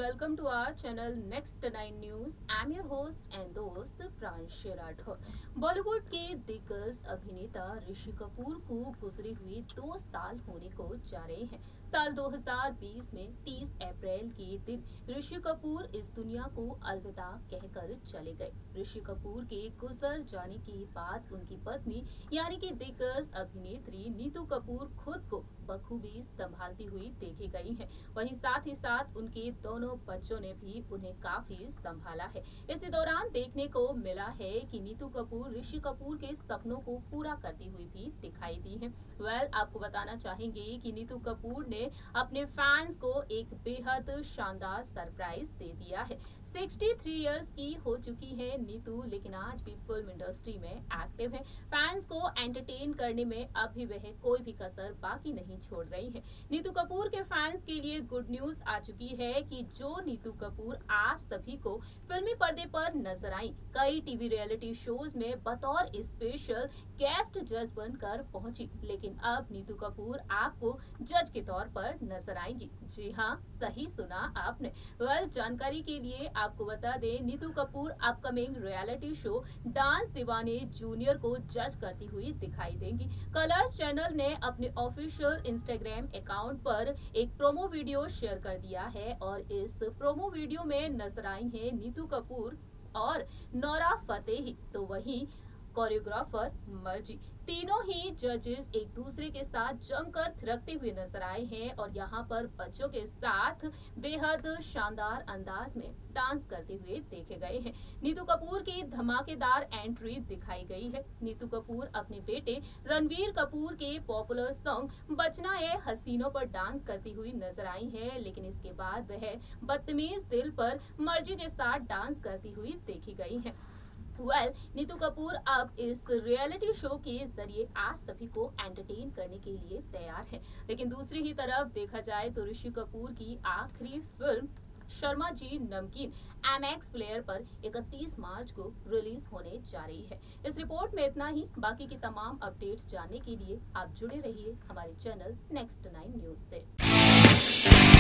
welcome to our channel Next 9 News. I'm your host and दोस्त प्रांशु राठौर। बॉलीवुड के दिग्गज अभिनेता ऋषि कपूर को गुजरे हुए 2 साल होने को जा रहे हैं। साल 2020 में 30 अप्रैल के दिन ऋषि कपूर इस दुनिया को अलविदा कहकर चले गए। ऋषि कपूर के गुजर जाने के बाद उनकी पत्नी यानी कि दिग्गज अभिनेत्री नीतू कपूर खुद को बखूबी संभालती हुई देखी गई हैं। वहीं साथ ही साथ उनके दोनों बच्चों ने भी उन्हें काफी संभाला है। इसी दौरान देखने को मिला है कि नीतू कपूर ऋषि कपूर के सपनों को पूरा करती हुई भी दिखाई दी है। आपको बताना चाहेंगे कि नीतू कपूर ने अपने फैंस को एक बेहद शानदार सरप्राइज दे दिया है। 63 इयर्स की हो चुकी है नीतू, लेकिन आज भी फिल्म इंडस्ट्री में एक्टिव है। फैंस को एंटरटेन करने में अभी वह कोई भी कसर बाकी नहीं छोड़ रही है। नीतू कपूर के फैंस के लिए गुड न्यूज आ चुकी है कि जो नीतू कपूर आप सभी को फिल्मी पर्दे पर नजर आई, कई टीवी रियलिटी शोज में बतौर स्पेशल गेस्ट जज बनकर पहुंची, लेकिन अब नीतू कपूर आपको जज के तौर पर नजर आएंगी। जी हाँ, सही सुना आपने। जानकारी के लिए आपको बता दें, Neetu Kapoor upcoming reality show dance Deewane junior को जज करती हुई दिखाई देंगी। कलर्स चैनल ने अपने ऑफिशियल इंस्टाग्राम अकाउंट पर एक प्रोमो वीडियो शेयर कर दिया है और इस प्रोमो वीडियो में नजर आई है नीतू कपूर और नोरा फतेही, तो वहीं कोरियोग्राफर मर्जी। तीनों ही जजेस एक दूसरे के साथ जमकर थिरकते हुए नजर आए हैं और यहाँ पर बच्चों के साथ बेहद शानदार अंदाज में डांस करते हुए देखे गए हैं। नीतू कपूर की धमाकेदार एंट्री दिखाई गई है। नीतू कपूर अपने बेटे रणवीर कपूर के पॉपुलर सॉन्ग बचना ए हसीनों पर डांस करती हुई नजर आई है, लेकिन इसके बाद वह बदतमीज दिल पर मर्जी के साथ डांस करती हुई देखी गई है। नीतू कपूर अब इस रियलिटी शो के जरिए आप सभी को एंटरटेन करने के लिए तैयार है। लेकिन दूसरी ही तरफ देखा जाए तो ऋषि कपूर की आखिरी फिल्म शर्मा जी नमकीन MX प्लेयर पर 31 मार्च को रिलीज होने जा रही है। इस रिपोर्ट में इतना ही। बाकी की तमाम अपडेट्स जानने के लिए आप जुड़े रहिए हमारे चैनल नेक्स्ट 9 न्यूज से।